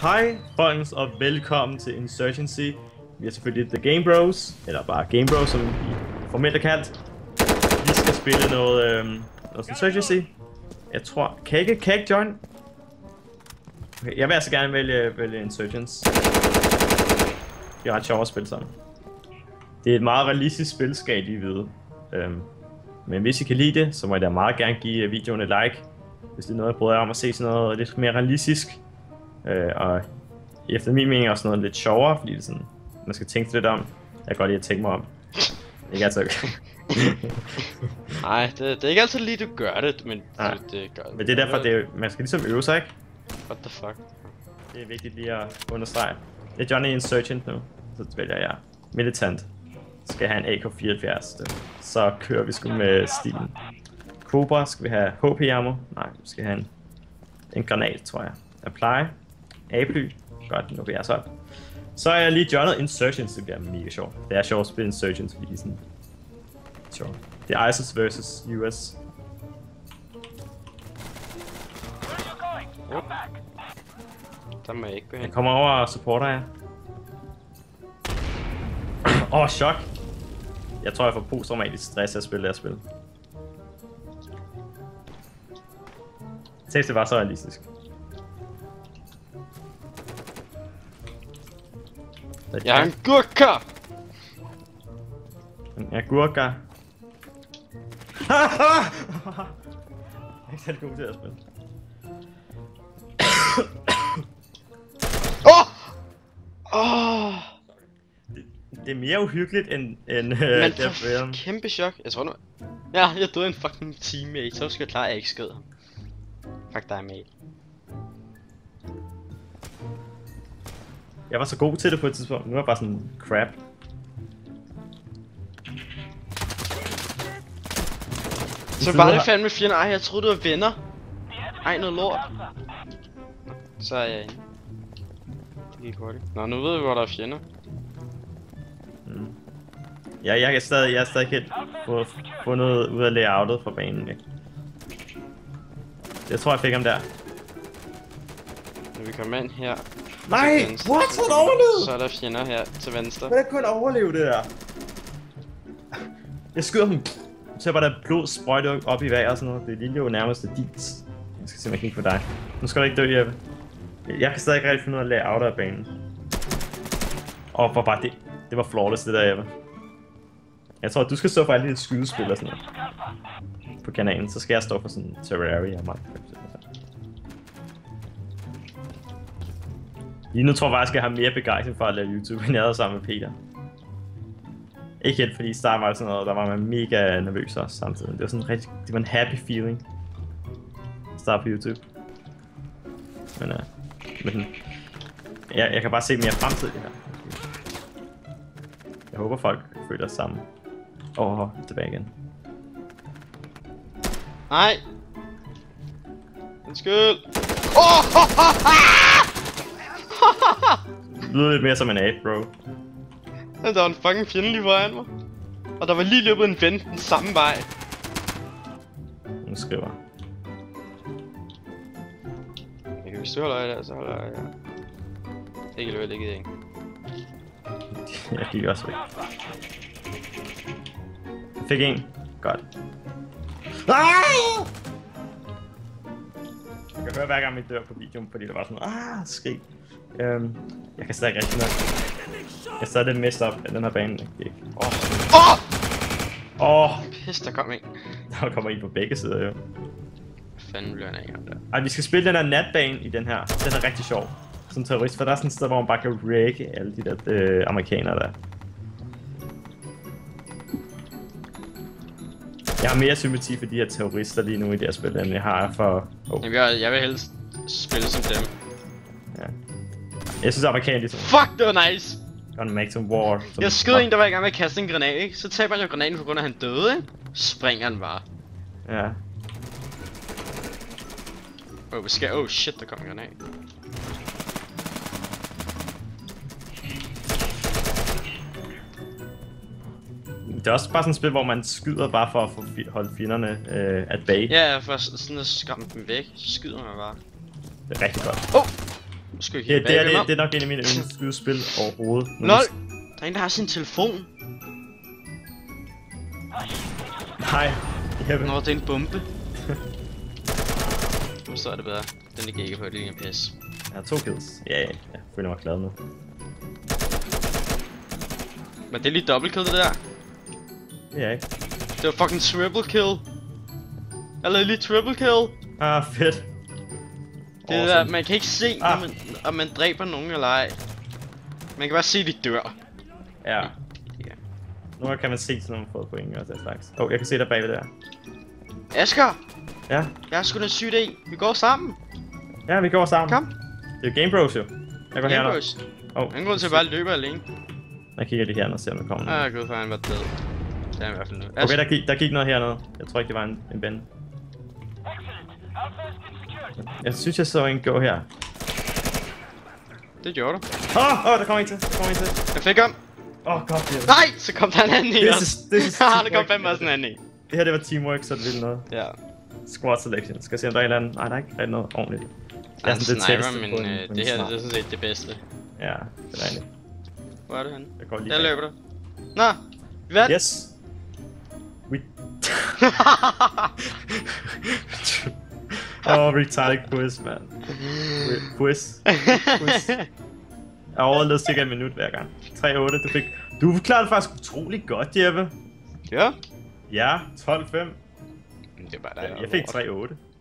Hej folkens og velkommen til Insurgency. Vi er selvfølgelig The GameBros, eller bare GameBros som vi formelt er kaldt. Vi skal spille noget Insurgency. Jeg tror, kan ikke join? Okay, jeg vil altså gerne vælge Insurgency. Det er ret sjovt at spille sammen. Det er et meget realistisk spil, skal I lige vide. Men hvis I kan lide det, så må I da meget gerne give videoen et like. Hvis det er noget, jeg bryder jer om at se sådan noget lidt mere realistisk. Og efter min mening også noget lidt sjovere, fordi det er sådan, man skal tænke lidt om. Jeg kan godt lide at tænke mig om. Ikke altid. Nej, det er ikke altid lige du gør det, men det gør det. Men det er derfor, man skal ligesom øve sig, ikke? What the fuck? Det er vigtigt lige at understrege. Det er Johnny Insurgent nu, så vælger jeg Militant. Skal have en AK-74, så kører vi sgu med stilen. Cobra, skal vi have HP-ammo? Nej, vi skal have en granat, tror jeg. Apply. A-fly. Godt, nu vil jeg så op. Så er jeg lige joinet Insurgency, det bliver mega sjovt. Det er sjovt at spille Insurgency, fordi det er sådan sjovt. Det er ISIS vs. US. Der må jeg ikke gå hen. Jeg kommer over og supporter jer. Chok. Jeg tror, jeg får posttraumatisk stress af at spille det her spil. Tænk, det var så realistisk. Jeg er en gurka! En gurka. Jeg er ikke særlig god til at spille. Det er mere uhyggeligt end Men kæmpe chok. Jeg tror nu... Ja, jeg døde en fucking teammate, så skal jeg klare, at jeg ikke skød ham. Fuck dig, mate. Jeg var så god til det på et tidspunkt, nu er jeg bare sådan crap. Så var det fandme fjender. Ej, jeg troede du var venner. Ej, noget lort. Så er jeg inde. Det gik hurtigt. Nå, nu ved vi hvor der er fjender. Ja, jeg har stadig ikke fundet ud af layoutet fra banen, ikke? Jeg tror jeg fik ham der. Når vi kommer ind her. Nej! What? Han overlevede! Så er der fjender her til venstre. Hvordan kunne han overleve det der? Jeg skyder ham. Så var der blod sprøjte op i vejret og sådan noget. Det lille jo nærmest dit. Jeg skal simpelthen kigge på dig. Nu skal du ikke dø, Jeppe. Jeg kan stadig ikke rigtig finde ud af layoutet af banen. For bare det. Det var flawless det der, Jeppe. Jeg tror, du skal stå for alle de skydespil og sådan noget. På kanalen, så skal jeg stå for sådan Terraria og Minecraft. Lige nu tror jeg faktisk, jeg har mere begejstring for at lave YouTube, end jeg havde sammen med Peter. Ikke helt, fordi i starten var det sådan noget, der var man mega nervøs også samtidig. Det var sådan rigtig, det var en happy feeling. Start på YouTube. Men jeg kan bare se mere fremtid i det her. Jeg håber folk føler sig sammen. Tilbage igen. Nej! Undskyld! Det lyder lidt mere som en ape, bro. Der var en fucking fjende lige foran mig. Og der var lige løbet en ven den samme vej. Nu skriver. Hvis du holder øje der, så holder jeg øje der. Ikke løbet, ikke det, ikke. Jeg gik også væk. Jeg fik en. Godt. Jeg kan høre hver gang vi dør på videoen, fordi der var sådan skrig. Jeg kan stadig rigtig nok. Jeg er stadig lidt messed up af den her bane. Pis, der kom en. Der kommer en på begge sider, jo. Hvad fanden bliver han af der? Ej, vi skal spille den her natbane i den her. Den er rigtig sjov. Som terrorist, for der er sådan et sted, hvor man bare kan wreake alle de der amerikanere der. Jeg har mere sympati for de her terrorister lige nu i det her spil, end jeg har for... Jamen, jeg vil helst spille som dem. Ja. Jeg synes amerikanere ligesom... Fuck, det var nice! Gonna make some war. Jeg skød en, der var i gang med at kaste en granat, ikke? Så taber han jo granaten på grund af, at han døde, ikke? Springer han bare. Ja. Shit, der kom en granat. Det er også bare sådan et spil, hvor man skyder bare for at holde fjenderne at bage. Ja, for sådan at skræmme dem væk, så skyder man bare. Det er rigtig godt. Skal vi Det er nok en af mine yndlingsskydespil overhovedet. LOL! Der er en, der har sin telefon. Nej. Nå, det er en bombe. Nu står det bedre. Den ligger ikke på et linje pis. Jeg har 2 kills. Ja, jeg føler mig glad nu. Men det er lige dobbelt-kill det der. Det er ikke. Det var fucking triple kill. Eller lige triple kill. Ah, fedt. Det er der, man kan ikke se, om man dræber nogen eller ej. Man kan bare se, de dør. Ja. Nu kan man se, sådan nogle fået point og den slags. Jeg kan se der bagved der. Asger! Ja? Jeg har sgu da sygt af. Vi går sammen. Ja, vi går sammen. Kom. Det er GameBros jo. Jeg går herned. Han går til bare at løbe alene. Jeg kigger lige herned og ser, om der kommer noget. Gud for han var død. Det er i hvert fald nu. Okay, der gik noget hernede. Jeg tror ikke, det var en ven. Jeg synes, jeg så en gå her. Det gjorde du. Der kommer en til. Jeg fik ham. Godt, det. Nej, så kom der en anden i os. Der kom fandme også en anden i. Det her, det var teamwork, så det ville noget. Ja. Squad selection. Skal se, om der er en eller anden. Nej, der er ikke rigtig noget ordentligt. Der er en sniper, men det her det er sådan set det bedste. Ja, det er rigtigt. Hvor er det henne? Jeg går lige der løber du. Nå, vi vandt. Yes. Retarded quiz, man. Quiz. Jeg overlevede cirka en minut hver gang. 3-8, du klarede det faktisk utrolig godt, Jeppe. Ja? Ja, 12-5. Det er bare der. Jeg fik 3-8.